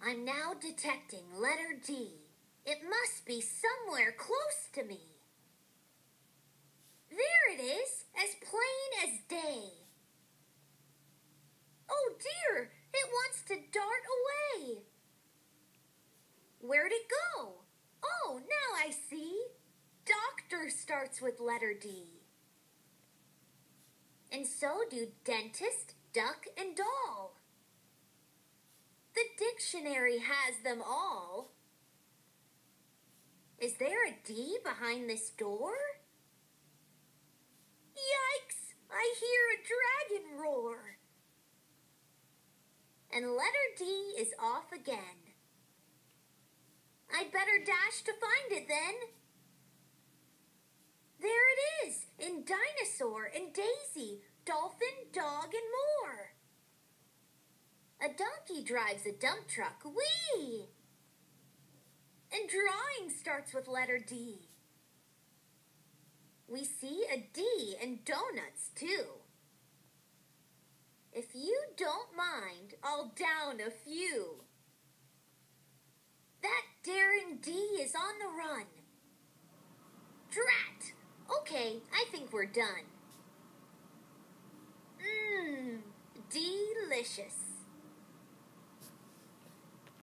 I'm now detecting letter D. It must be somewhere close to me. There it is, as plain as day. Oh dear, it wants to dart away. Where'd it go? Oh, now I see. Doctor starts with letter D. And so do dentist, duck, and doll. The dictionary has them all. Is there a D behind this door? Yikes! I hear a dragon roar. And letter D is off again. I'd better dash to find it then. There it is, in dinosaur and daisy, dolphin, dog, and more. A donkey drives a dump truck, whee! And drawing starts with letter D. We see a D in donuts, too. If you don't mind, I'll down a few. That daring D is on the run. Drat! Okay, I think we're done. Delicious.